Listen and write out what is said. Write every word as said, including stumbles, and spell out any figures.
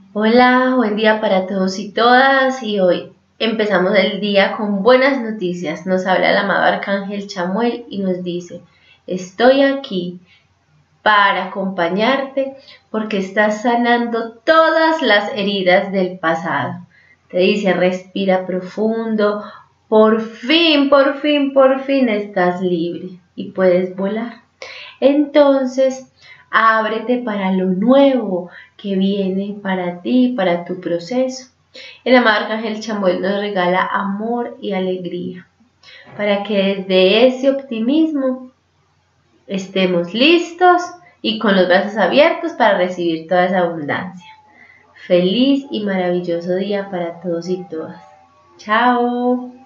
Hola, buen día para todos y todas, y hoy empezamos el día con buenas noticias. Nos habla el amado Arcángel Chamuel y nos dice: estoy aquí para acompañarte porque estás sanando todas las heridas del pasado. Te dice: respira profundo, por fin, por fin, por fin estás libre y puedes volar. Entonces, ábrete para lo nuevo que viene para ti, para tu proceso. El amado Arcángel Chamuel nos regala amor y alegría para que desde ese optimismo estemos listos y con los brazos abiertos para recibir toda esa abundancia. Feliz y maravilloso día para todos y todas. Chao.